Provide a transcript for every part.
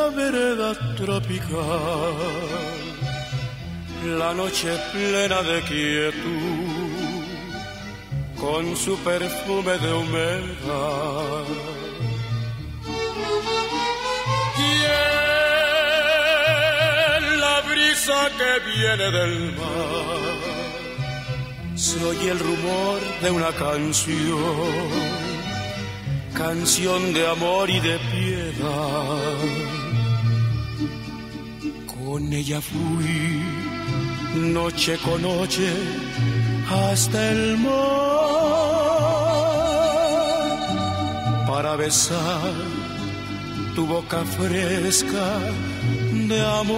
vereda tropical, la noche plena de quietud, con su perfume de humedad. Y en la brisa que viene del mar, se oye el rumor de una canción de amor y de piedad. Con ella fui noche con noche hasta el mar para besar tu boca fresca de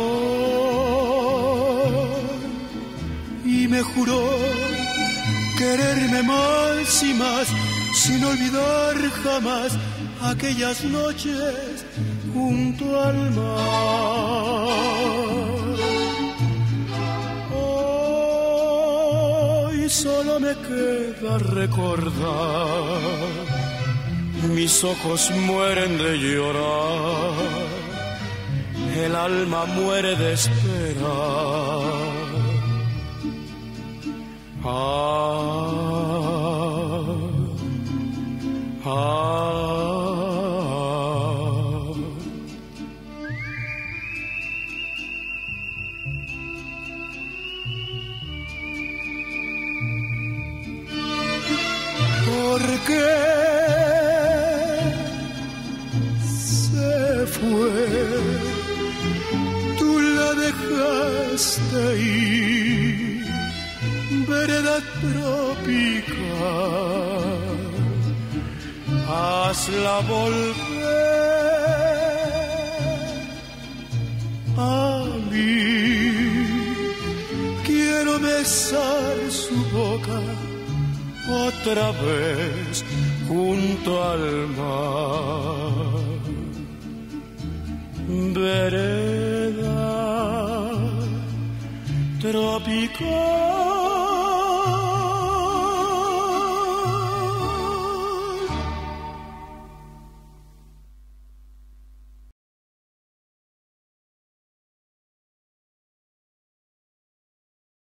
amor, y me juró quererme más y más, sin olvidar jamás aquellas noches junto al mar. Hoy solo me queda recordar, mis ojos mueren de llorar, el alma muere de esperar. ¿Por qué se fue? Tú la dejaste ir, vereda tropical, hazla volver a mí. Quiero besar su boca otra vez junto al mar. Vereda tropical.